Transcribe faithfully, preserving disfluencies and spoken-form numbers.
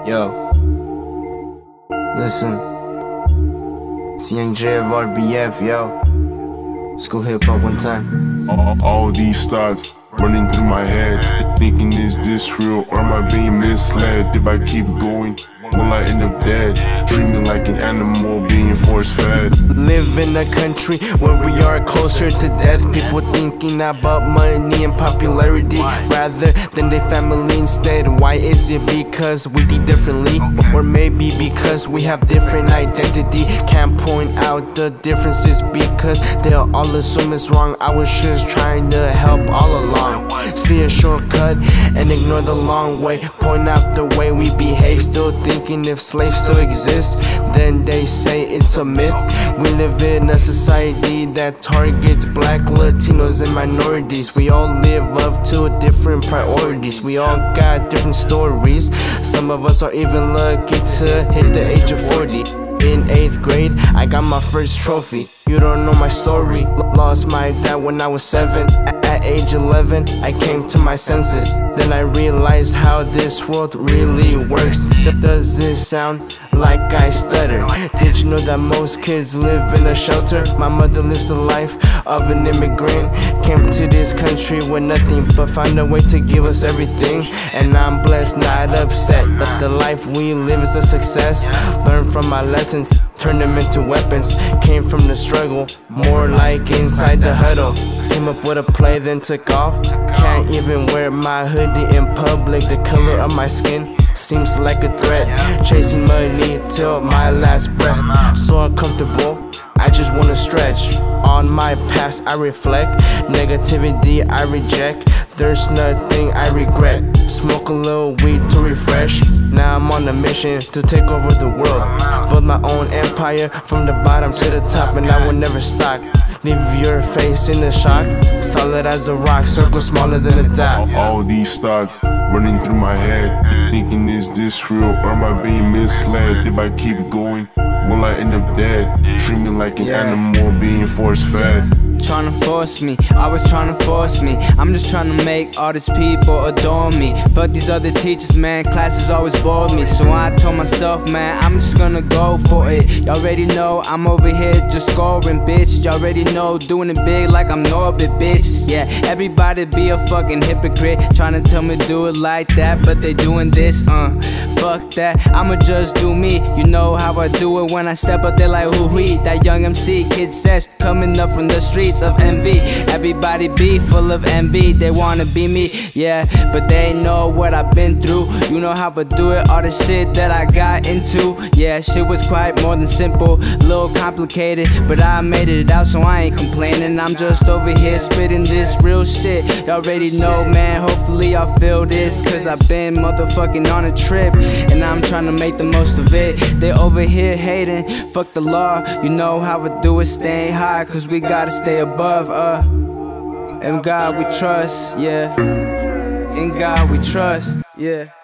Yo, listen, it's Young J of R B F, yo. Let's go hip hop one time. All, all these thoughts running through my head, thinking, is this real or am I being misled? If I keep going, will I end up dead? Dreaming like an animal being force fed. Live in a country where we are closer to death. People thinking about money and popularity rather than their family instead. Why is it? Because we think differently, or maybe because we have different identity. Can't point out the differences because they'll all assume it's wrong. I was just trying to help all along. See a shortcut and ignore the long way. Point out the way we behave, still thinking if slaves still exist, then they say it's a myth. We live in a society that targets black, Latinos, and minorities. We all live up to different priorities. We all got different stories. Some of us are even lucky to hit the age of forty. In eighth grade, I got my first trophy. You don't know my story. Lost my dad when I was seven. At age eleven, I came to my senses. Then I realized how this world really works. Does it sound like I stutter? Did you know that most kids live in a shelter? My mother lives the life of an immigrant. Came to this country with nothing, but found a way to give us everything. And I'm blessed, not upset. But the life we live is a success. Learn from my lessons, turn them into weapons. Came from the struggle, more like inside the huddle. Came up with a play, then took off. Can't even wear my hoodie in public. The color of my skin seems like a threat. Chasing money till my last breath. So uncomfortable, I just wanna stretch. On my past I reflect, negativity I reject. There's nothing I regret. Smoke a little weed to refresh. Now I'm on a mission to take over the world. Build my own empire from the bottom to the top, and I will never stop. Leave your face in the shock, solid as a rock, circle smaller than a dot. All, all these thoughts running through my head, thinking, is this real or am I being misled? If I keep going, will I end up dead? Dreaming like an Yeah. animal being force fed. Tryna force me, always tryna force me. I'm just tryna make all these people adore me. Fuck these other teachers, man, classes always bored me. So I told myself, man, I'm just gonna go for it. Y'all already know I'm over here just scoring, bitch. Y'all already know, doing it big like I'm Norbit, bitch. Yeah, everybody be a fucking hypocrite, tryna tell me do it like that, but they doing this, uh fuck that, I'ma just do me. You know how I do it when I step up there like hoo hee. That young M C, Kid Sesh, coming up from the streets of envy. Everybody be full of envy, they wanna be me, yeah, but they know what I've been through. You know how I do it, all the shit that I got into. Yeah, shit was quite more than simple, a little complicated, but I made it out, so I ain't complaining. I'm just over here spitting this real shit. Y'all already know, man, hopefully y'all feel this, cause I've been motherfucking on a trip, and I'm trying to make the most of it. They over here hating, fuck the law. You know how I do it, staying high, cause we gotta stay above, uh In God we trust, yeah. In God we trust, yeah.